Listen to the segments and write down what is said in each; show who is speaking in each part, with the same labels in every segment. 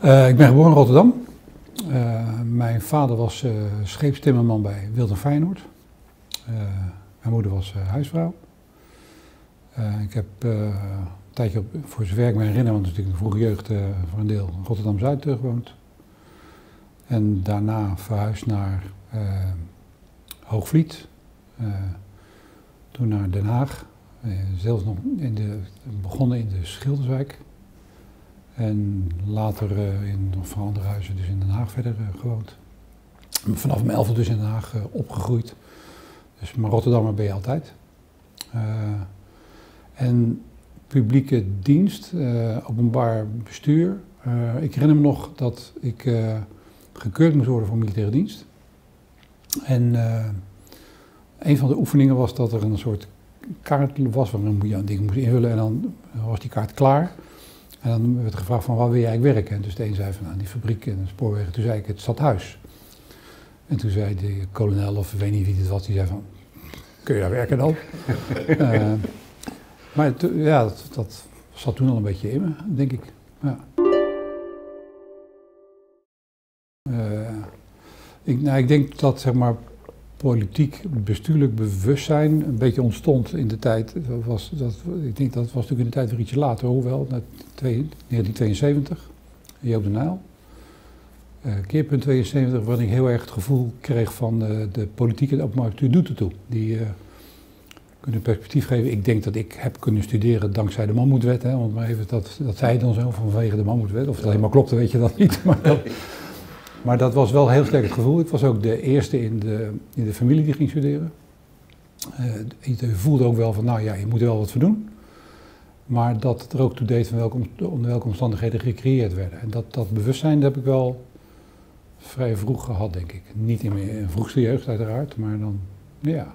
Speaker 1: Ik ben geboren in Rotterdam. Mijn vader was scheepstimmerman bij Wild & Feyenoord. Mijn moeder was huisvrouw. Ik heb een tijdje voor zover ik me herinner, want natuurlijk in de vroege jeugd voor een deel in Rotterdam-Zuid gewoond. En daarna verhuisd naar Hoogvliet. Toen naar Den Haag. Zelfs nog begonnen in de Schilderswijk. En later in nog van andere huizen dus in Den Haag verder gewoond. Vanaf mijn 11e dus in Den Haag opgegroeid. Dus maar Rotterdammer ben je altijd. En publieke dienst, openbaar bestuur. Ik herinner me nog dat ik gekeurd moest worden voor militaire dienst. En een van de oefeningen was dat er een soort kaart was waarin je een ding moest invullen en dan was die kaart klaar. En dan werd gevraagd van waar wil je eigenlijk werken? En dus de een zei van die fabriek en de spoorwegen. Toen zei ik het stadhuis. En toen zei de kolonel of ik weet niet wie het was, die zei van kun je daar werken dan? Maar ja, dat zat toen al een beetje in me, denk ik. Ja. Ik denk dat zeg maar politiek bestuurlijk bewustzijn een beetje ontstond in de tijd. Ik denk dat was natuurlijk in de tijd weer ietsje later, hoewel, 1972, Joop den Uyl. Keerpunt 72, waarin ik heel erg het gevoel kreeg van de politiek en de openbaar bestuur doet ertoe. Die kunnen perspectief geven. Ik denk dat ik heb kunnen studeren dankzij de Mammoetwet. Want maar even dat zei dan zo vanwege de Mammoetwet. Of het alleen maar klopte, weet je dat niet. Maar dat was wel heel sterk het gevoel. Ik was ook de eerste in de familie die ging studeren. Je voelde ook wel van, nou ja, je moet er wel wat voor doen. Maar dat het er ook toe deed van onder welke omstandigheden gecreëerd werden. En dat bewustzijn dat heb ik wel vrij vroeg gehad, denk ik. Niet in mijn vroegste jeugd uiteraard, maar dan, ja.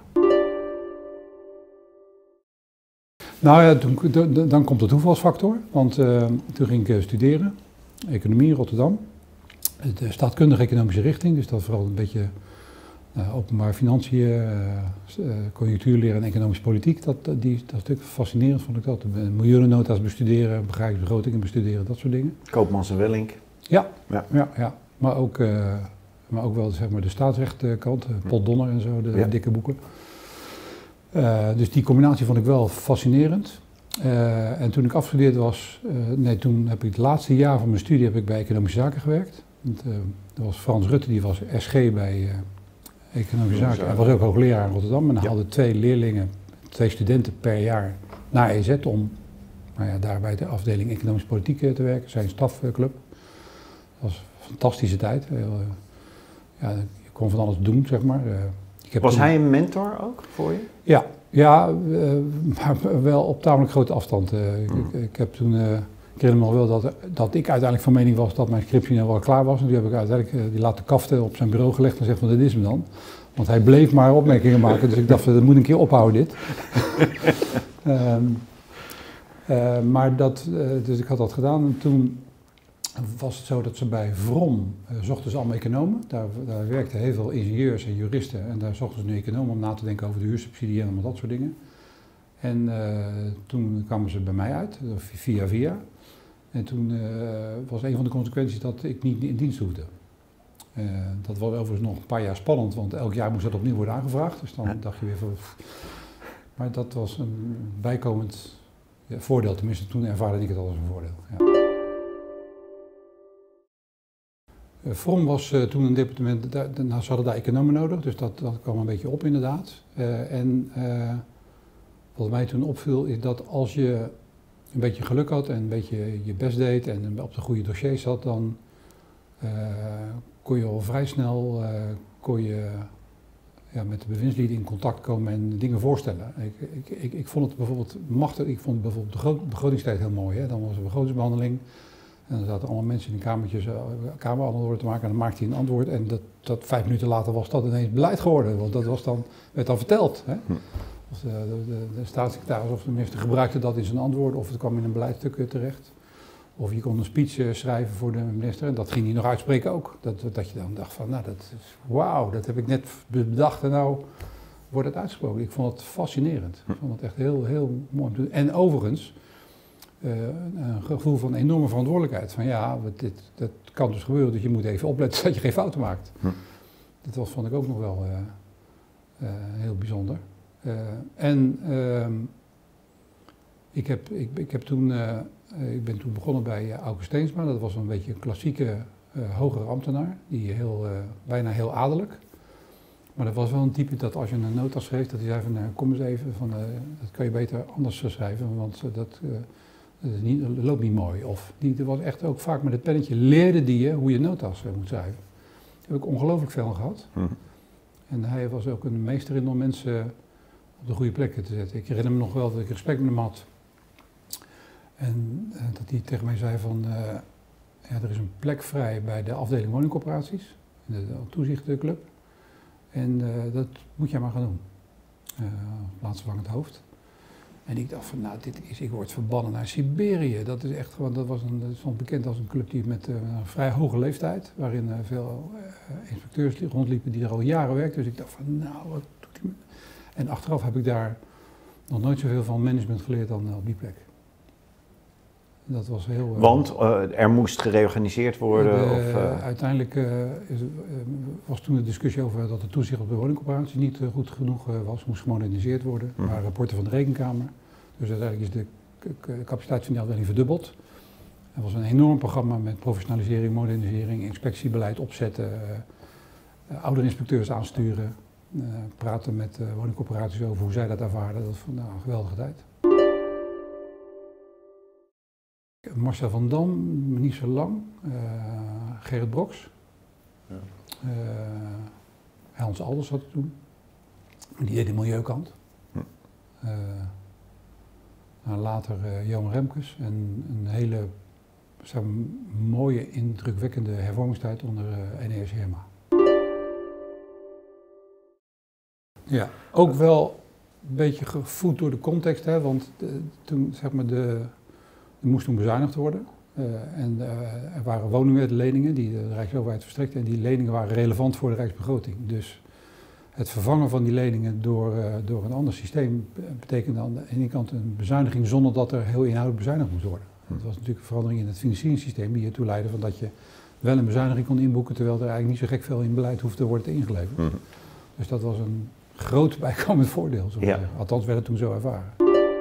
Speaker 1: Nou ja, dan komt de toevalsfactor. Want toen ging ik studeren, economie in Rotterdam. De staatkundige economische richting, dus dat vooral een beetje openbaar financiën, conjunctuurleer en economische politiek. Dat stuk fascinerend vond ik dat. Miljoenennota's bestuderen, begrijpsbegrotingen bestuderen, dat soort dingen.
Speaker 2: Koopmans en Wellink.
Speaker 1: Ja. Maar ook wel zeg maar de staatsrechtkant, Pot Donner en zo, de dikke boeken. Dus die combinatie vond ik wel fascinerend. En toen ik afgestudeerd was, toen heb ik het laatste jaar van mijn studie heb ik bij Economische Zaken gewerkt. Dat was Frans Rutte, die was SG bij Economische Zaken. Hij was ook hoogleraar in Rotterdam en hij haalde 2 studenten per jaar naar EZ om daar bij de afdeling Economische Politiek te werken, zijn stafclub. Dat was een fantastische tijd. Je kon van alles doen, zeg maar.
Speaker 2: Was hij een mentor ook voor je?
Speaker 1: Ja, maar wel op tamelijk grote afstand. Ik heb toen, ik herinner me nog wel dat ik uiteindelijk van mening was dat mijn scriptie nou wel klaar was. En toen heb ik uiteindelijk die laten kaften op zijn bureau gelegd en gezegd van dit is hem dan. Want hij bleef maar opmerkingen maken, dus ik dacht dat moet een keer ophouden dit. Dus ik had dat gedaan en toen was het zo dat ze bij VROM zochten ze allemaal economen. Daar werkten heel veel ingenieurs en juristen en daar zochten ze nu economen om na te denken over de huursubsidie en allemaal dat soort dingen. En toen kwamen ze bij mij uit, via. En toen was een van de consequenties dat ik niet in dienst hoefde. Dat was overigens nog een paar jaar spannend, want elk jaar moest dat opnieuw worden aangevraagd. Dus dan dacht je weer van... Maar dat was een bijkomend voordeel, tenminste toen ervaarde ik het als een voordeel. Ja. VROM was toen een departement, ze hadden daar economen nodig, dus dat kwam een beetje op inderdaad. Wat mij toen opviel is dat als je een beetje geluk had en een beetje je best deed en op de goede dossiers zat, dan kon je al vrij snel met de bewindslieden in contact komen en dingen voorstellen. Ik vond het bijvoorbeeld machtig, ik vond bijvoorbeeld de begrotingstijd heel mooi. Hè? Dan was er begrotingsbehandeling. En dan zaten allemaal mensen in kamertjes kamerantwoorden te maken en dan maakte hij een antwoord en dat 5 minuten later was dat ineens beleid geworden, want dat werd dan verteld. Hè? Of de staatssecretaris of de minister gebruikte dat in zijn antwoord of het kwam in een beleidstuk terecht. Of je kon een speech schrijven voor de minister en dat ging hij nog uitspreken ook. Dat je dan dacht van, nou dat is wauw, dat heb ik net bedacht en nou wordt het uitgesproken. Ik vond het fascinerend. Ik vond het echt heel, heel mooi. En overigens, een gevoel van enorme verantwoordelijkheid. Van ja, dat kan dus gebeuren, dus je moet even opletten dat je geen fouten maakt. Dat vond ik ook nog wel heel bijzonder. Ik ben toen begonnen bij Auke Steensma. Dat was een beetje een klassieke hogere ambtenaar, die bijna heel adellijk. Maar dat was wel een type dat als je een nota schreef, dat hij zei van kom eens even, dat kan je beter anders schrijven, want dat loopt niet mooi. Of er was echt ook vaak met het pennetje leerde die je hoe je notas moet schrijven. Daar heb ik ongelooflijk veel aan gehad. En hij was ook een meester in om mensen op de goede plekken te zetten. Ik herinner me nog wel dat ik respect met hem had. En dat hij tegen mij zei van, er is een plek vrij bij de afdeling woningcorporaties, in de toezichtclub. En dat moet jij maar gaan doen, plaatsvervangend hoofd. En ik dacht van, ik word verbannen naar Siberië. Dat is echt gewoon, dat stond bekend als een club die met een vrij hoge leeftijd, waarin veel inspecteurs rondliepen die er al jaren werkten. Dus ik dacht van, wat doet hij? En achteraf heb ik daar nog nooit zoveel van management geleerd dan op die plek. Dat was heel...
Speaker 2: Want er moest gereorganiseerd worden?
Speaker 1: Uiteindelijk was toen de discussie over dat de toezicht op de woningcorporatie niet goed genoeg was, moest gemoderniseerd worden. Er waren rapporten van de Rekenkamer. Dus uiteindelijk is de capaciteit van die afdeling verdubbeld. Er was een enorm programma met professionalisering, modernisering, inspectiebeleid opzetten, ouderinspecteurs aansturen, praten met woningcorporaties over hoe zij dat ervaren. Dat was een geweldige tijd. Marcel van Dam, niet zo lang, Gerrit Broks, Hans Alders had het toen, die deed de milieukant. Later Johan Remkes en een hele mooie, indrukwekkende hervormingstijd onder NES Herma. Ja, ook wel een beetje gevoed door de context, hè, want toen zeg maar er moest toen bezuinigd worden er waren woningleningen die de Rijksoverheid verstrekte en die leningen waren relevant voor de Rijksbegroting. Dus het vervangen van die leningen door een ander systeem betekende aan de ene kant een bezuiniging zonder dat er heel inhoudelijk bezuinigd moest worden. Dat was natuurlijk een verandering in het financieringssysteem die ertoe leidde van dat je wel een bezuiniging kon inboeken terwijl er eigenlijk niet zo gek veel in beleid hoefde te worden ingeleverd. Dus dat was een groot bijkomend voordeel, zo zeggen. Althans werd het toen zo ervaren.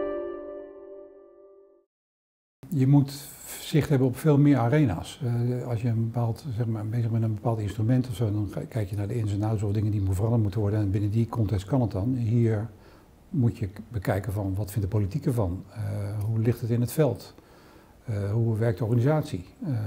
Speaker 1: Je moet zicht hebben op veel meer arena's. Als je bezig bent met een bepaald instrument of zo, dan kijk je naar de ins en outs of dingen die veranderd moeten worden. En binnen die context kan het dan. Hier moet je bekijken van wat vindt de politiek ervan? Hoe ligt het in het veld? Hoe werkt de organisatie?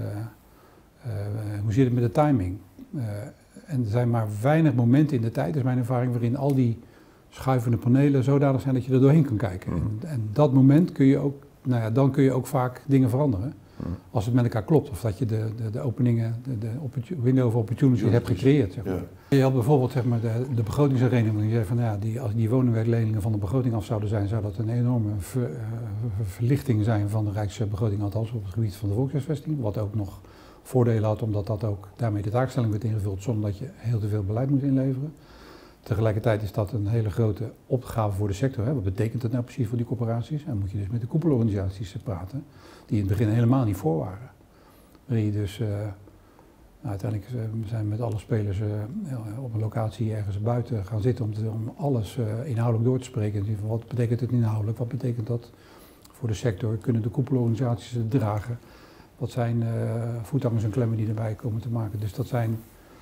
Speaker 1: Hoe zit het met de timing? En er zijn maar weinig momenten in de tijd, dat is mijn ervaring, waarin al die schuivende panelen zodanig zijn dat je er doorheen kan kijken. En dat moment kun je ook, dan kun je ook vaak dingen veranderen. Als het met elkaar klopt, of dat je de openingen, de window of opportunity hebt gecreëerd. Zeg maar. Je had bijvoorbeeld zeg maar, de begrotingshereniging. Die zei van als die woningwerkleningen van de begroting af zouden zijn, zou dat een enorme verlichting zijn van de Rijksbegroting, althans op het gebied van de volkshuisvesting. Wat ook nog voordelen had, omdat dat ook daarmee de taakstelling werd ingevuld zonder dat je heel te veel beleid moet inleveren. Tegelijkertijd is dat een hele grote opgave voor de sector. Hè. Wat betekent dat nou precies voor die corporaties? En dan moet je dus met de koepelorganisaties praten, die in het begin helemaal niet voor waren. Waarin je dus uiteindelijk zijn met alle spelers op een locatie ergens buiten gaan zitten om alles inhoudelijk door te spreken. En wat betekent het inhoudelijk? Wat betekent dat voor de sector? Kunnen de koepelorganisaties het dragen? Wat zijn voethangers en klemmen die erbij komen te maken? Dus dat zijn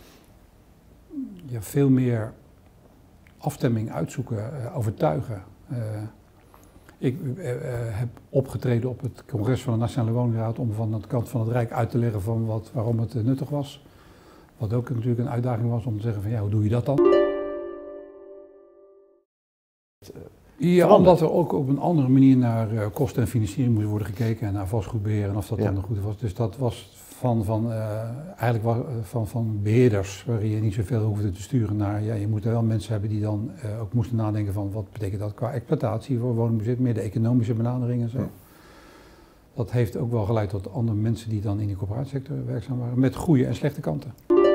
Speaker 1: veel meer afstemming uitzoeken, overtuigen. Ik heb opgetreden op het congres van de Nationale Woningraad om van de kant van het Rijk uit te leggen van waarom het nuttig was. Wat ook natuurlijk een uitdaging was om te zeggen van hoe doe je dat dan? Ja, omdat er ook op een andere manier naar kosten en financiering moest worden gekeken en naar vastgoedbeheer en of dat dan nog goed was. Dus dat was van beheerders, waarin je niet zoveel hoefde te sturen naar, je moet er wel mensen hebben die dan ook moesten nadenken van wat betekent dat qua exploitatie voor woningbezit, meer de economische benadering en zo. Ja. Dat heeft ook wel geleid tot andere mensen die dan in die corporatiesector werkzaam waren, met goede en slechte kanten.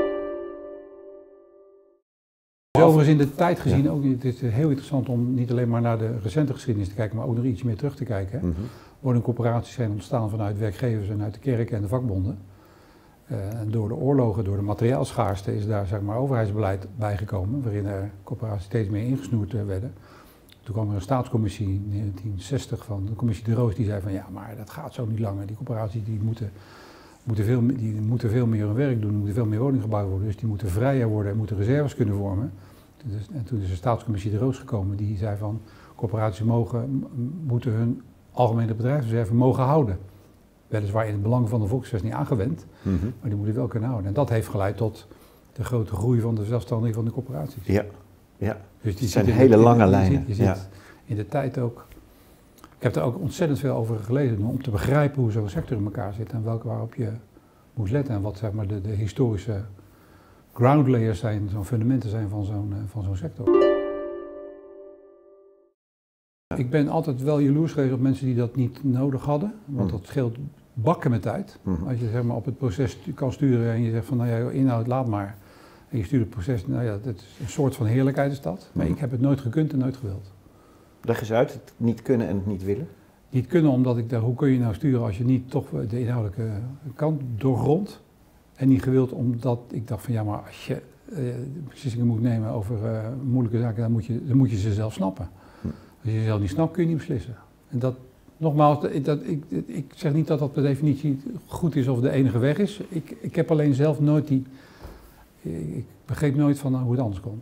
Speaker 1: Overigens in de tijd gezien ook, het is heel interessant om niet alleen maar naar de recente geschiedenis te kijken, maar ook nog iets meer terug te kijken. Hè? Woningcorporaties zijn ontstaan vanuit werkgevers en uit de kerken en de vakbonden. En door de oorlogen, door de materiaalschaarste is daar zeg maar overheidsbeleid bijgekomen, waarin er corporaties steeds meer ingesnoerd werden. Toen kwam er een staatscommissie in 1960 van de commissie De Roos, die zei van ja, maar dat gaat zo niet langer. Die corporaties die moeten veel meer hun werk doen, er moeten veel meer woningen gebouwd worden, dus die moeten vrijer worden en moeten reserves kunnen vormen. Dus, en toen is de staatscommissie De Roos gekomen, die zei van corporaties moeten hun algemene bedrijfsreserve mogen houden. Weliswaar in het belang van de volkshuisvesting aangewend, maar die moeten wel kunnen houden. En dat heeft geleid tot de grote groei van de zelfstandigen van de corporaties.
Speaker 2: Ja, ja.
Speaker 1: Dus
Speaker 2: Het zijn hele lange lijnen.
Speaker 1: Je zit in de tijd ook. Ik heb er ook ontzettend veel over gelezen om te begrijpen hoe zo'n sector in elkaar zit en waarop je moet letten en wat zeg maar de historische ground layers zijn, zo'n fundamenten zijn van zo'n sector. Ik ben altijd wel jaloers geweest op mensen die dat niet nodig hadden, want dat scheelt bakken met tijd. Als je zeg maar op het proces kan sturen en je zegt van nou ja, inhoud laat maar. En je stuurt het proces, nou ja, dat is een soort van heerlijkheid is dat. Maar ik heb het nooit gekund en nooit gewild.
Speaker 2: Leg eens uit, het niet kunnen en het niet willen.
Speaker 1: Niet kunnen omdat ik dacht, hoe kun je nou sturen als je niet toch de inhoudelijke kant doorgrondt. En niet gewild omdat ik dacht van ja, maar als je beslissingen moet nemen over moeilijke zaken, dan moet je ze zelf snappen. Als je ze zelf niet snapt, kun je niet beslissen. En dat, nogmaals, ik zeg niet dat dat per definitie goed is of de enige weg is. Ik heb alleen zelf nooit ik begreep nooit van hoe het anders kon.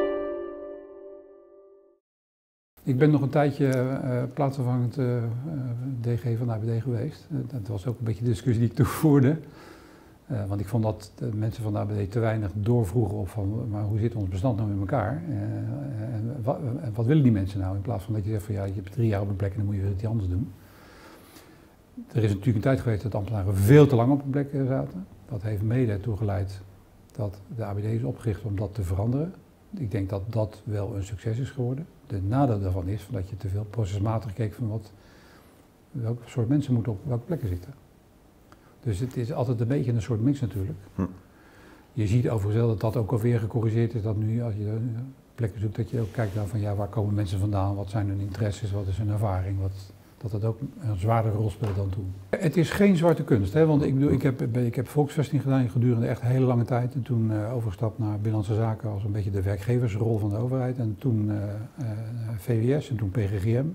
Speaker 1: Ik ben nog een tijdje plaatsvervangend DG van de ABD geweest. Dat was ook een beetje de discussie die ik toen voerde. Want ik vond dat de mensen van de ABD te weinig doorvroegen op van, maar hoe zit ons bestand nou in elkaar? En wat willen die mensen nou? In plaats van dat je zegt van ja, je hebt 3 jaar op een plek en dan moet je weer iets anders doen. Er is natuurlijk een tijd geweest dat ambtenaren veel te lang op een plek zaten. Dat heeft mede ertoe geleid dat de ABD is opgericht om dat te veranderen. Ik denk dat dat wel een succes is geworden. De nadeel daarvan is dat je te veel procesmatig keek van welk soort mensen moeten op welke plekken zitten. Dus het is altijd een beetje een soort mix natuurlijk. Je ziet overigens wel dat dat ook alweer gecorrigeerd is, dat nu als je plekken zoekt, dat je ook kijkt naar van ja, waar komen mensen vandaan, wat zijn hun interesses, wat is hun ervaring, dat het ook een zwaardere rol speelt dan toen. Het is geen zwarte kunst, hè, want ik heb volksvesting gedaan gedurende echt een hele lange tijd en toen overgestapt naar Binnenlandse Zaken als een beetje de werkgeversrol van de overheid en toen VWS en toen PGGM.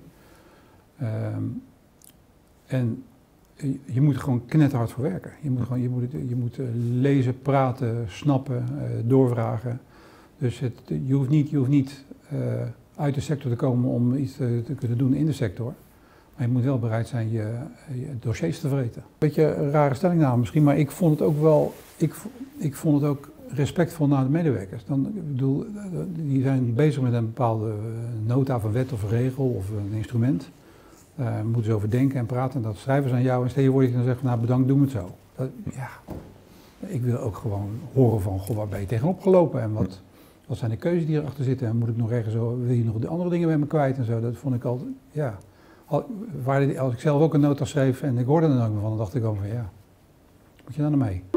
Speaker 1: En je moet er gewoon knetterhard voor werken. Je moet lezen, praten, snappen, doorvragen. Dus je hoeft niet uit de sector te komen om iets te kunnen doen in de sector. Maar je moet wel bereid zijn je dossiers te vreten. Beetje een rare stellingname misschien, maar ik vond het ook wel, ik vond het ook respectvol naar de medewerkers. Die zijn bezig met een bepaalde nota van wet of een regel of een instrument. Moeten ze over denken en praten en dat schrijven ze aan jou en stel je voor dat je dan zegt van nou bedankt, doen we het zo. Ik wil ook gewoon horen van goh, waar ben je tegenop gelopen en wat zijn de keuzes die erachter zitten en moet ik nog ergens zo, wil je nog de andere dingen bij me kwijt en zo. Dat vond ik altijd, ja. Als ik zelf ook een nota schreef en ik hoorde er ook van, dan dacht ik ook van ja, moet je daar nou mee?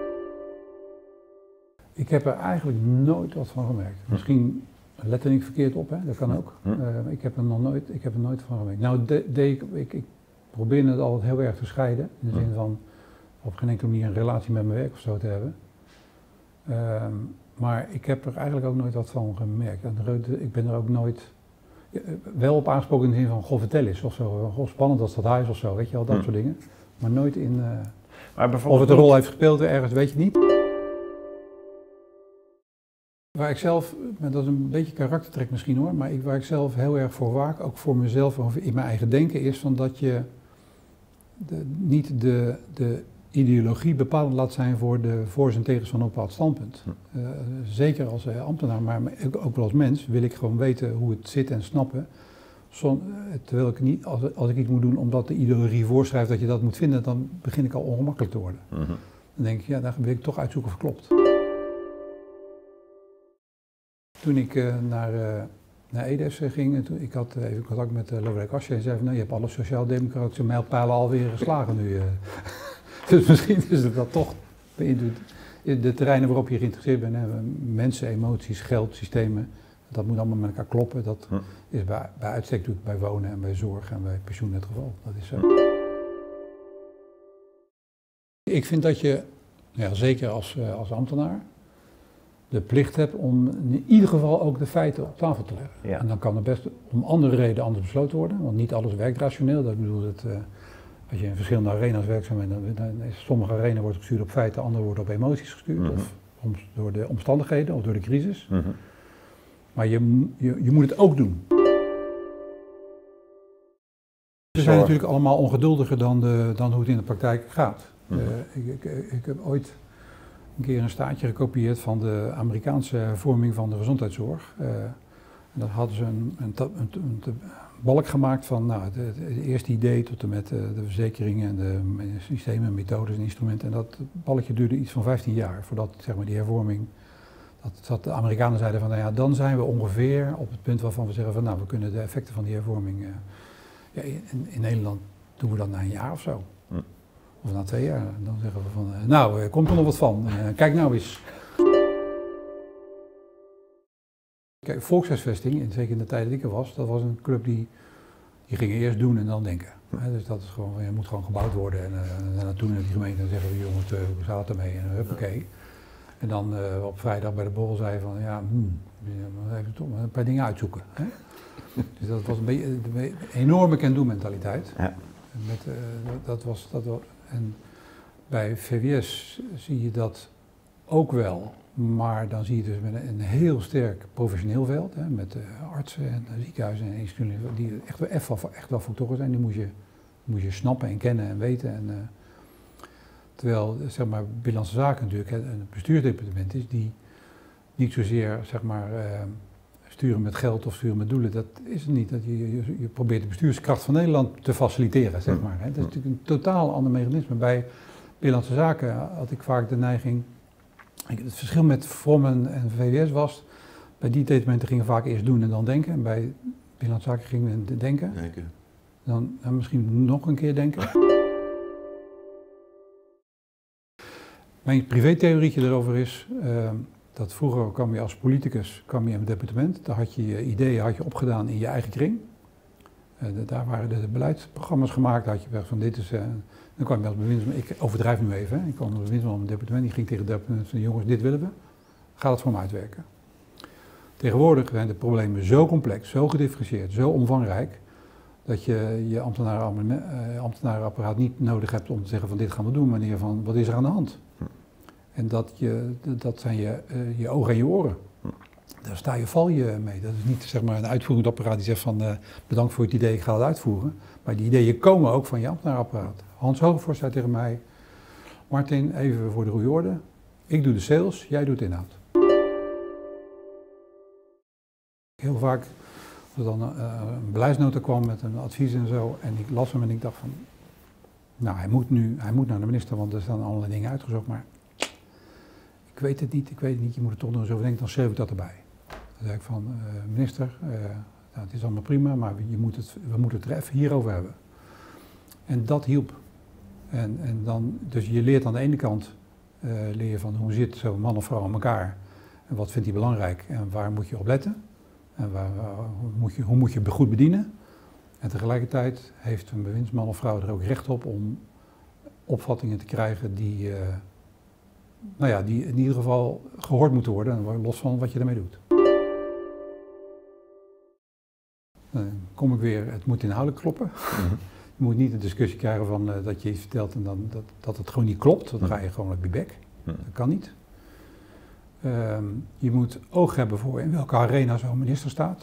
Speaker 1: Ik heb er eigenlijk nooit wat van gemerkt. Misschien lette ik verkeerd op, hè? Dat kan ook. Ik heb er nooit van gemerkt. Nou, ik probeer het altijd heel erg te scheiden. In de zin van op geen enkele manier een relatie met mijn werk of zo te hebben. Maar ik heb er eigenlijk ook nooit wat van gemerkt. Ik ben er ook nooit wel op aangesproken in de zin van goh, vertel eens of zo. Goh, spannend als dat huis of zo, weet je wel, dat soort dingen. Maar nooit in... of het een rol heeft gespeeld ergens, weet je niet. Waar ik zelf, dat is een beetje karaktertrek misschien hoor, maar waar ik zelf heel erg voor waak, ook voor mezelf of in mijn eigen denken, is van dat je niet de ideologie bepalend laat zijn voor de voor's en tegens van een bepaald standpunt. Zeker als ambtenaar, maar ook wel als mens wil ik gewoon weten hoe het zit en snappen. Terwijl ik niet, als ik iets moet doen omdat de ideologie voorschrijft dat je dat moet vinden, dan begin ik al ongemakkelijk te worden. Dan denk ik, ja, daar wil ik toch uitzoeken of het klopt. Toen ik naar Edes ging, ik had even contact met Lodewijk Asscher en zei van, nou, je hebt alle sociaal-democratische mijlpalen alweer geslagen nu. Dus misschien is het dat toch beïnvloed. De terreinen waarop je geïnteresseerd bent, mensen, emoties, geld, systemen, Dat moet allemaal met elkaar kloppen. Dat is bij uitstek natuurlijk bij wonen en bij zorg en bij pensioen het geval. Dat is zo. Ik vind dat je, ja, zeker als ambtenaar, de plicht hebt om in ieder geval ook de feiten op tafel te leggen.
Speaker 2: Ja.
Speaker 1: En dan kan er best om andere redenen anders besloten worden, want niet alles werkt rationeel. Dat bedoel dat als je in verschillende arena's werkzaam bent, dan is sommige arena's worden gestuurd op feiten, andere worden op emoties gestuurd, of door de omstandigheden of door de crisis. Maar je moet het ook doen. Ze zijn natuurlijk allemaal ongeduldiger dan hoe het in de praktijk gaat. Ik heb ooit een keer een staartje gekopieerd van de Amerikaanse hervorming van de gezondheidszorg. En daar hadden ze een balk gemaakt van het eerste idee tot en met de verzekeringen en de systemen, methodes en instrumenten. En dat balkje duurde iets van 15 jaar voordat zeg maar, die hervorming, dat de Amerikanen zeiden van dan zijn we ongeveer op het punt waarvan we zeggen van we kunnen de effecten van die hervorming, in Nederland doen we dat na een jaar of zo. Of na 2 jaar, dan zeggen we van, komt er nog wat van, kijk nou eens. Kijk, volkshuisvesting, zeker in de tijd dat ik er was, dat was een club die ging eerst doen en dan denken. Dus dat is gewoon, je moet gewoon gebouwd worden en toen in die gemeente dan zeggen we, jongens, hoe staat het ermee en huppakee. En dan op vrijdag bij de borrel zei je van, even toch een paar dingen uitzoeken. Hè? Dus dat was een enorme can-do-mentaliteit. Ja. Dat was. En bij VWS zie je dat ook wel, maar dan zie je dus met een heel sterk professioneel veld, hè, met artsen en ziekenhuizen en instituten die echt wel factoren zijn, die moet je snappen en kennen en weten. En, terwijl zeg maar, Binnenlandse Zaken natuurlijk een bestuursdepartement is die niet zozeer zeg maar, sturen met geld of sturen met doelen, dat is het niet. Dat je probeert de bestuurskracht van Nederland te faciliteren, zeg maar. Hè. Dat is natuurlijk een totaal ander mechanisme. Bij Binnenlandse Zaken had ik vaak de neiging, het verschil met Vrommen en VWS was, bij die departementen gingen we vaak eerst doen en dan denken. En bij Binnenlandse Zaken gingen we denken. Dan misschien nog een keer denken. Mijn privétheorietje erover is dat vroeger kwam je als politicus in het departement, daar had je ideeën opgedaan in je eigen kring. Daar waren de beleidsprogramma's gemaakt, daar had je gezegd van dit is, dan kwam je als bewindsman, ik overdrijf nu even, ik kwam als bewindsman op het departement, die ging tegen het departement van jongens, dit willen we, ga het voor me uitwerken. Tegenwoordig zijn de problemen zo complex, zo gedifferentieerd, zo omvangrijk, dat je je ambtenarenapparaat niet nodig hebt om te zeggen van dit gaan we doen, maar meer van wat is er aan de hand. En dat zijn je ogen en je oren. Daar val je mee. Dat is niet zeg maar, een uitvoerend apparaat die zegt van bedankt voor het idee, ik ga het uitvoeren. Maar die ideeën komen ook van je ambtenarenapparaat. Hans Hogevorst zei tegen mij, Martin, even voor de goede orde. Ik doe de sales, jij doet de inhoud. Heel vaak, als er dan een beleidsnota kwam met een advies en zo, en ik las hem en ik dacht van, hij moet naar de minister, want er staan allerlei dingen uitgezocht, maar ik weet het niet, je moet er toch nog eens over denken, dan schreef ik dat erbij. Dan zei ik van, minister, het is allemaal prima, maar we moeten het er even hierover hebben. En dat hielp. En dan, dus je leert aan de ene kant, leer je van hoe zit zo'n man of vrouw aan elkaar, en wat vindt hij belangrijk en waar moet je op letten, en hoe moet je goed bedienen. En tegelijkertijd heeft een bewindsman of vrouw er ook recht op om opvattingen te krijgen die in ieder geval gehoord moeten worden, los van wat je ermee doet. Dan kom ik weer, het moet inhoudelijk kloppen. Je moet niet een discussie krijgen van dat je iets vertelt en dan dat het gewoon niet klopt. Dan ga je gewoon op je bek. Dat kan niet. Je moet oog hebben voor in welke arena zo'n minister staat.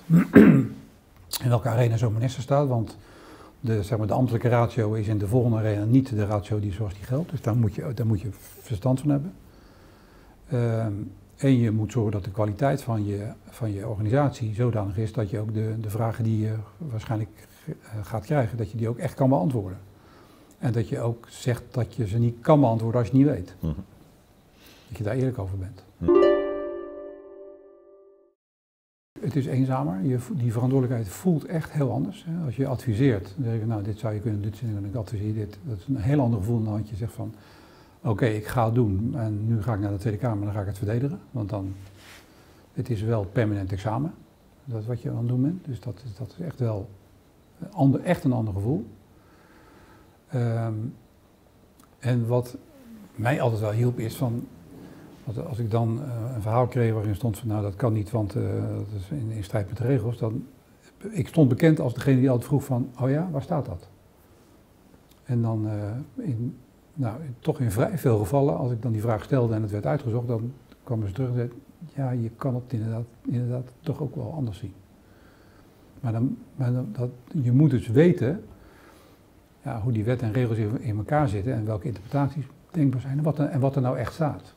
Speaker 1: Want de ambtelijke ratio is in de volgende arena niet de ratio zoals die geldt. Dus daar moet je verstand van hebben. En je moet zorgen dat de kwaliteit van je organisatie zodanig is dat je ook de vragen die je waarschijnlijk gaat krijgen, dat je die ook echt kan beantwoorden. En dat je ook zegt dat je ze niet kan beantwoorden als je het niet weet. Dat je daar eerlijk over bent. Het is eenzamer, die verantwoordelijkheid voelt echt heel anders. Hè. Als je adviseert, dan zeg je, dit zou je kunnen, dit en ik adviseer dit. Dat is een heel ander gevoel dan dat je zegt van, oké, ik ga het doen en nu ga ik naar de Tweede Kamer en dan ga ik het verdedigen. Want het is wel permanent examen. Dat is wat je aan het doen bent. Dus dat is echt wel echt een ander gevoel. En wat mij altijd wel hielp is van, als ik dan een verhaal kreeg waarin stond van nou dat kan niet, want dat is in strijd met de regels, dan ik stond bekend als degene die altijd vroeg van, oh ja, waar staat dat? En dan toch in vrij veel gevallen, als ik dan die vraag stelde en het werd uitgezocht, dan kwamen ze terug en zeiden, ja, je kan het inderdaad toch ook wel anders zien. Maar je moet dus weten ja, hoe die wet en regels in elkaar zitten en welke interpretaties denkbaar zijn en wat er nou echt staat.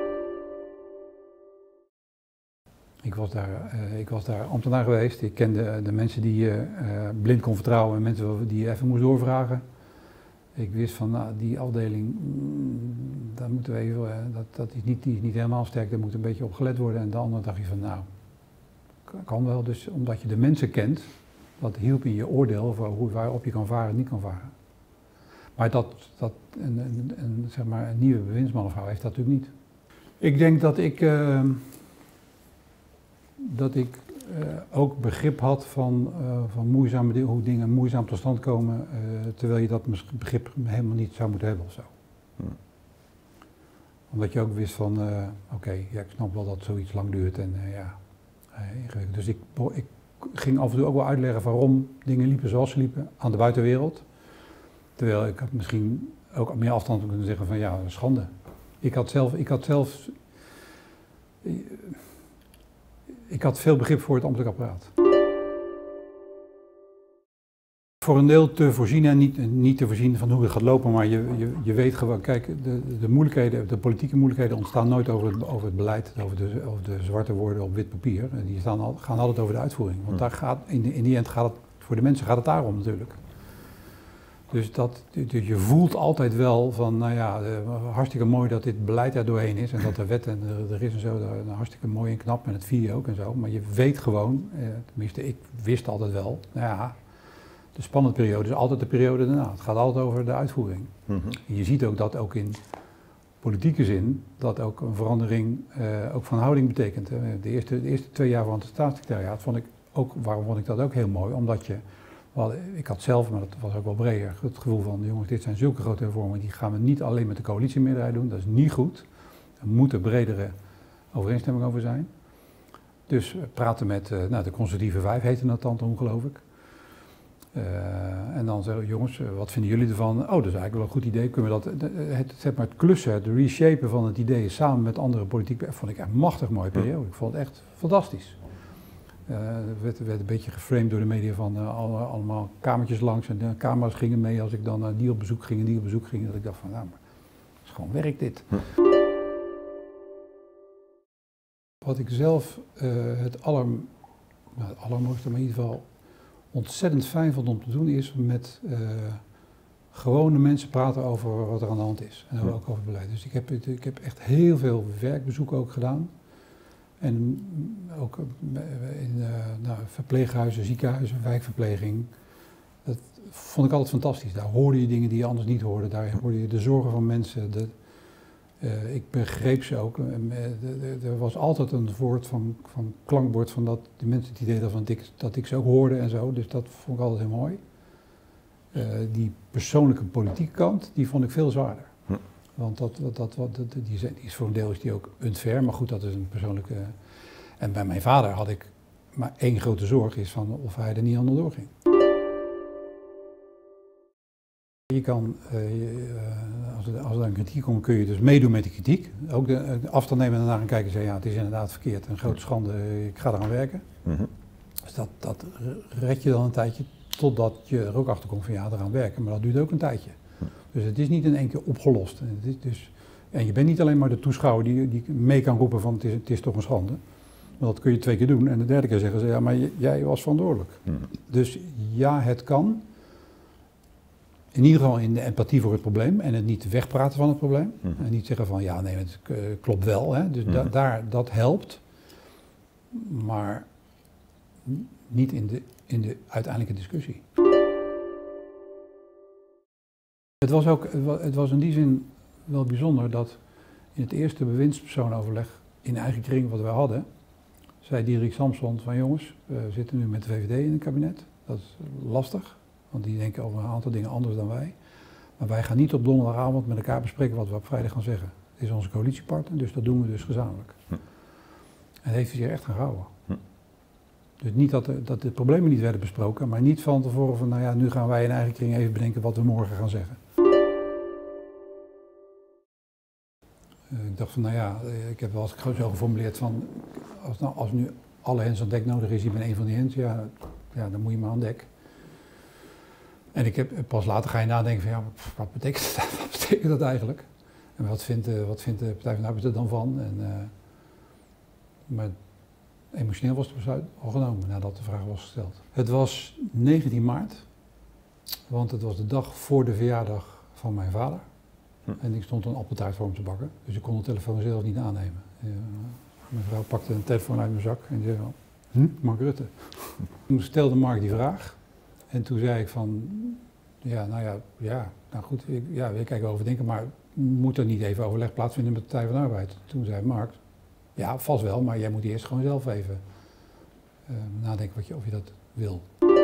Speaker 1: Ik was daar ambtenaar geweest. Ik kende de mensen die je blind kon vertrouwen en mensen die je even moest doorvragen. Ik wist van, nou, die afdeling, daar moeten we even, die is niet helemaal sterk, daar moet een beetje op gelet worden. En de andere dacht je van, nou, kan wel. Dus omdat je de mensen kent, dat hielp in je oordeel over waarop je kan varen en niet kan varen. Maar zeg maar, een nieuwe bewindsman of vrouw heeft dat natuurlijk niet. Ik denk dat ik ook begrip had van hoe dingen moeizaam tot stand komen, terwijl je dat begrip helemaal niet zou moeten hebben of zo. Omdat je ook wist van, oké, ja, ik snap wel dat zoiets lang duurt en ingewikkeld. Dus ik ging af en toe ook wel uitleggen waarom dingen liepen zoals ze liepen aan de buitenwereld. Terwijl ik had misschien ook meer afstand kunnen zeggen van ja, schande. Ik had veel begrip voor het ambtelijk apparaat. Voor een deel te voorzien en niet te voorzien van hoe het gaat lopen, maar je weet gewoon, kijk, de moeilijkheden, de politieke moeilijkheden ontstaan nooit over het beleid, over de zwarte woorden op wit papier. Die gaan altijd over de uitvoering. Want daar in die end gaat het, voor de mensen gaat het daarom natuurlijk. Dus je voelt altijd wel van, nou ja, hartstikke mooi dat dit beleid er doorheen is en dat er wet en er is en zo, hartstikke mooi en knap en het vier je ook en zo. Maar je weet gewoon, tenminste ik wist altijd wel, nou ja, de spannende periode is altijd de periode daarna. Het gaat altijd over de uitvoering. Je ziet ook dat ook in politieke zin, dat ook een verandering ook van houding betekent. De eerste 2 jaar van het staatssecretariaat waarom vond ik dat ook heel mooi, omdat ik had zelf, maar dat was ook wel breder, het gevoel van, jongens, dit zijn zulke grote hervormingen, die gaan we niet alleen met de coalitiemeerderheid doen, dat is niet goed. Er moet een bredere overeenstemming over zijn. Dus praten met de conservatieve 5 heette dat dan toen, geloof ik. En dan zeggen we, jongens, wat vinden jullie ervan? Oh, dat is eigenlijk wel een goed idee. Kunnen we het klussen, het reshapen van het idee samen met andere politieke, vond ik echt een machtig mooie periode. Ik vond het echt fantastisch. Werd een beetje geframed door de media van allemaal kamertjes langs en de camera's gingen mee als ik dan die op bezoek ging en die op bezoek ging. Dat ik dacht van, nou, maar het is gewoon werk dit. Wat ik zelf het allermooiste, maar in ieder geval ontzettend fijn vond om te doen, is met gewone mensen praten over wat er aan de hand is. En ook over het beleid. Dus ik heb echt heel veel werkbezoeken ook gedaan. En ook in verpleeghuizen, ziekenhuizen, wijkverpleging. Dat vond ik altijd fantastisch. Daar hoorde je dingen die je anders niet hoorde. Daar hoorde je de zorgen van mensen. Ik begreep ze ook. Er was altijd een woord van klankbord van dat die mensen het idee hadden dat ik ze ook hoorde en zo. Dus dat vond ik altijd heel mooi. Die persoonlijke politieke kant, die vond ik veel zwaarder. Want die is voor een deel is die ook unfair, maar goed, dat is een persoonlijke. En bij mijn vader had ik maar één grote zorg, is van of hij er niet onderdoor ging. Je kan, als er een kritiek komt, kun je dus meedoen met die kritiek. Ook de afstand nemen en daarna gaan kijken en zeggen, ja, het is inderdaad verkeerd, een grote schande, ik ga eraan werken. Dus dat red je dan een tijdje, totdat je er ook achter komt van ja, eraan werken, maar dat duurt ook een tijdje. Dus het is niet in één keer opgelost. En je bent niet alleen maar de toeschouwer die mee kan roepen van het is toch een schande. Maar dat kun je 2 keer doen en de derde keer zeggen ze ja, maar jij was verantwoordelijk. Dus ja, het kan. In ieder geval in de empathie voor het probleem en het niet wegpraten van het probleem. En niet zeggen van ja, nee, het klopt wel. Hè. Dus dat helpt. Maar niet in de uiteindelijke discussie. Het was in die zin wel bijzonder dat in het eerste bewindspersonoverleg in eigen kring wat we hadden, zei Diederik Samson van jongens, we zitten nu met de VVD in het kabinet. Dat is lastig, want die denken over een aantal dingen anders dan wij. Maar wij gaan niet op donderdagavond met elkaar bespreken wat we op vrijdag gaan zeggen. Het is onze coalitiepartner, dus dat doen we dus gezamenlijk. En heeft hij zich echt gaan houden. Dus niet dat de problemen niet werden besproken, maar niet van tevoren van, nou ja, nu gaan wij in eigen kring even bedenken wat we morgen gaan zeggen. Ik dacht van, nou ja, ik heb wel eens zo geformuleerd van, als nu alle hens aan dek nodig is, je bent een van die hens, ja, dan moet je maar aan dek. En pas later ga je nadenken van, ja, wat betekent dat eigenlijk? En wat vindt de Partij van de Arbeid er dan van? Maar emotioneel was het besluit al genomen nadat de vraag was gesteld. Het was 19 maart, want het was de dag voor de verjaardag van mijn vader. En ik stond een appeltaart voor hem te bakken, dus ik kon de telefoon zelf niet aannemen. Mijn vrouw pakte een telefoon uit mijn zak en die zei van, Mark Rutte. Toen stelde Mark die vraag en toen zei ik van, nou goed, weer kijken overdenken, maar moet er niet even overleg plaatsvinden met de Partij van de Arbeid? Toen zei Mark, ja, vast wel, maar jij moet eerst gewoon zelf even nadenken of je dat wil.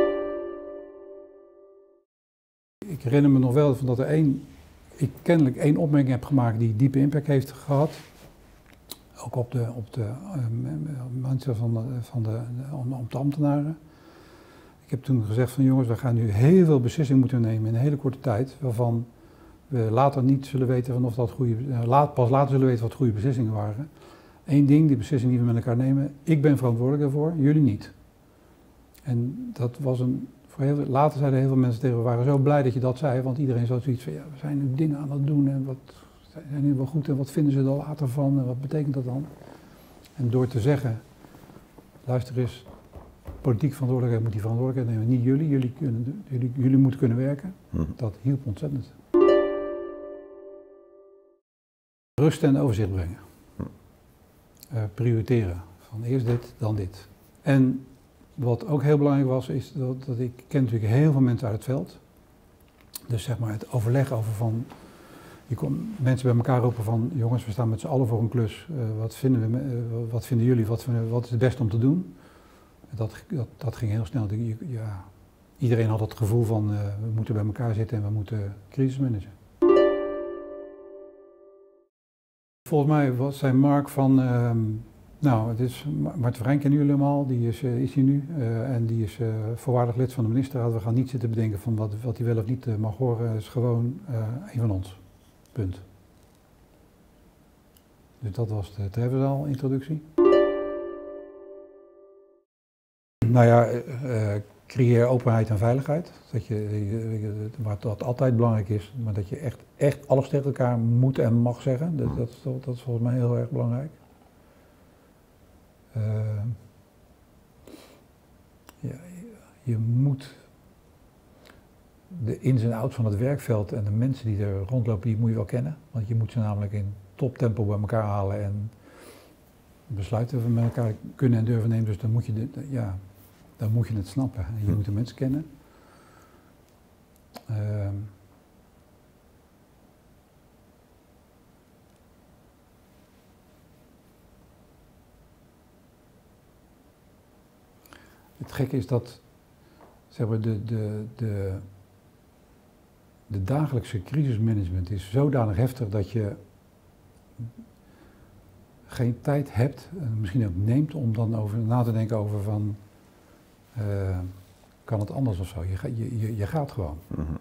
Speaker 1: Ik herinner me nog wel dat ik kennelijk één opmerking heb gemaakt die diepe impact heeft gehad. Ook op de mensen op de ambtenaren. Ik heb toen gezegd van jongens, we gaan nu heel veel beslissingen moeten nemen in een hele korte tijd, waarvan we later niet zullen weten of dat pas later zullen weten wat goede beslissingen waren. Eén ding, die beslissing die we met elkaar nemen, ik ben verantwoordelijk daarvoor, jullie niet. En dat was later zeiden heel veel mensen tegen me, we waren zo blij dat je dat zei, want iedereen zo zoiets van, ja, we zijn nu dingen aan het doen en wat zijn nu wel goed en wat vinden ze er later van en wat betekent dat dan? En door te zeggen, luister eens, politiek verantwoordelijkheid moet die verantwoordelijkheid nemen, niet jullie, jullie moeten kunnen werken, dat hielp ontzettend. Rust en overzicht brengen. Prioriteren. Van eerst dit, dan dit. En wat ook heel belangrijk was, is dat ik ken natuurlijk heel veel mensen uit het veld. Dus zeg maar het overleg over van, je kon mensen bij elkaar roepen van, jongens, we staan met z'n allen voor een klus. Wat vinden jullie, wat is het beste om te doen? Dat ging heel snel. Iedereen had het gevoel van, we moeten bij elkaar zitten en we moeten crisis managen. Volgens mij zei Mark van, het is Mart Verijn, kennen jullie allemaal, die is hier nu en die is voorwaardig lid van de ministerraad. We gaan niet zitten bedenken van wat hij wel of niet mag horen, het is gewoon een van ons. Punt. Dus dat was de Treffenzaal-introductie. Nou ja, creëer openheid en veiligheid. Wat altijd belangrijk is, maar dat je echt alles tegen elkaar moet en mag zeggen. Dat is volgens mij heel erg belangrijk. Je moet de ins en outs van het werkveld en de mensen die er rondlopen, die moet je wel kennen. Want je moet ze namelijk in toptempo bij elkaar halen en besluiten met elkaar kunnen en durven nemen. Dus dan moet je het snappen. En je moet de mensen kennen. Het gekke is dat zeg maar, de dagelijkse crisismanagement is zodanig heftig dat je geen tijd hebt, en misschien ook neemt, om dan over na te denken over van, kan het anders of zo? Je gaat gewoon.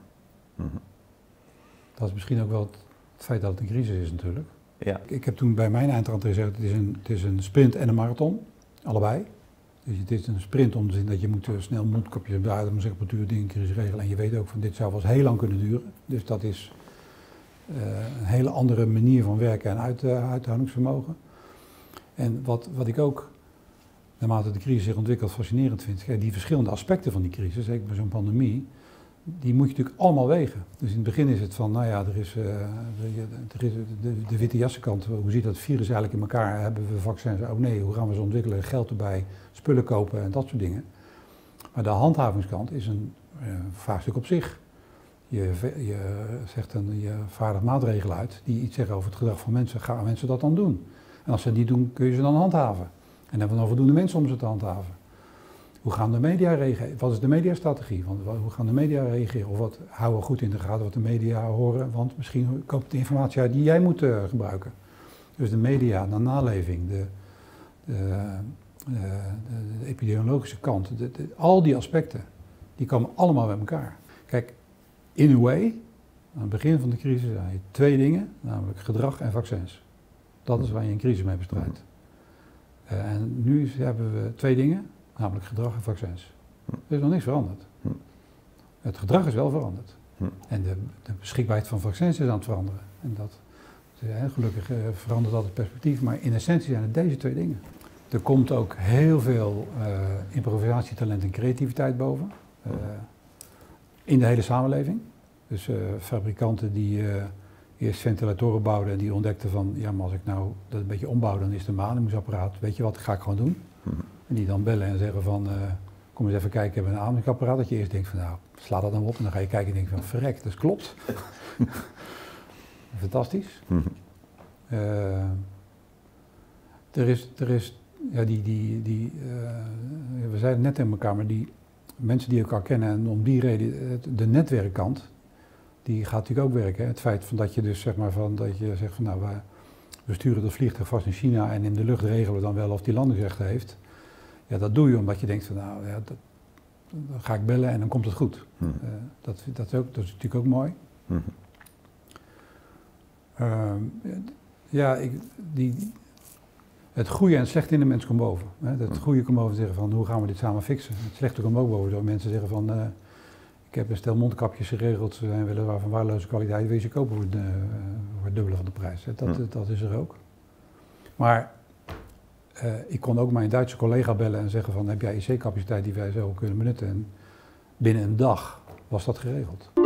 Speaker 1: Dat is misschien ook wel het feit dat het een crisis is natuurlijk.
Speaker 2: Ja.
Speaker 1: Ik heb toen bij mijn eindrand gezegd, het is een sprint en een marathon, allebei. Dus het is een sprint om te zien dat je moet snel mondkapjes buiten, temperatuur, dingen, crisis regelen. En je weet ook van dit zou wel eens heel lang kunnen duren. Dus dat is een hele andere manier van werken en uithoudingsvermogen. En wat ik ook, naarmate de crisis zich ontwikkelt, fascinerend vind, die verschillende aspecten van die crisis, zeker bij zo'n pandemie, die moet je natuurlijk allemaal wegen. Dus in het begin is het van, nou ja, er is de witte jassenkant, hoe zit dat virus eigenlijk in elkaar, hebben we vaccins, oh nee, hoe gaan we ze ontwikkelen, geld erbij, spullen kopen en dat soort dingen. Maar de handhavingskant is een vraagstuk op zich. Je vaardigt maatregelen uit die iets zeggen over het gedrag van mensen, gaan mensen dat dan doen? En als ze het niet doen, kun je ze dan handhaven. En hebben we dan voldoende mensen om ze te handhaven? Hoe gaan de media reageren? Wat is de mediastrategie? Hoe gaan de media reageren? Of wat houden we goed in de gaten wat de media horen? Want misschien komt de informatie uit die jij moet gebruiken. Dus de media, de naleving, de epidemiologische kant, al die aspecten, die komen allemaal bij elkaar. Kijk, in a way, aan het begin van de crisis had je 2 dingen, namelijk gedrag en vaccins. Dat is waar je een crisis mee bestrijdt. En nu hebben we 2 dingen, namelijk gedrag en vaccins. Er is nog niks veranderd. Het gedrag is wel veranderd. En de beschikbaarheid van vaccins is aan het veranderen. En gelukkig verandert dat het perspectief, maar in essentie zijn het deze 2 dingen. Er komt ook heel veel improvisatietalent en creativiteit boven. In de hele samenleving. Dus fabrikanten die eerst ventilatoren bouwden en die ontdekten van, ja, maar als ik nou dat een beetje ombouw, dan is de beademingsapparaat, weet je wat, ga ik gewoon doen. En die dan bellen en zeggen van, kom eens even kijken, hebben we een ademingsapparaat. Dat je eerst denkt van, nou, sla dat dan op. En dan ga je kijken en denk van, verrek, dat klopt. Fantastisch. Er is ja, we zeiden net tegen elkaar, maar die mensen die elkaar kennen en om die reden, de netwerkkant, die gaat natuurlijk ook werken. Hè? Het feit van dat je dus zeg maar van, dat je zegt van nou, we sturen dat vliegtuig vast in China en in de lucht regelen we dan wel of die landingsrechten heeft. Ja, dat doe je omdat je denkt van nou, ja, dan ga ik bellen en dan komt het goed. Dat is natuurlijk ook mooi. Ja, het goede en het slechte in de mens komt boven. Hè. Het goede komt boven en zeggen van hoe gaan we dit samen fixen. Het slechte komt ook boven door mensen zeggen van ik heb een stel mondkapjes geregeld, ze zijn weliswaar van waardeloze kwaliteit, wil je ze kopen voor het dubbele van de prijs. Hè. Dat is er ook. Maar ik kon ook mijn Duitse collega bellen en zeggen van heb jij IC-capaciteit die wij zo kunnen benutten. En binnen een dag was dat geregeld.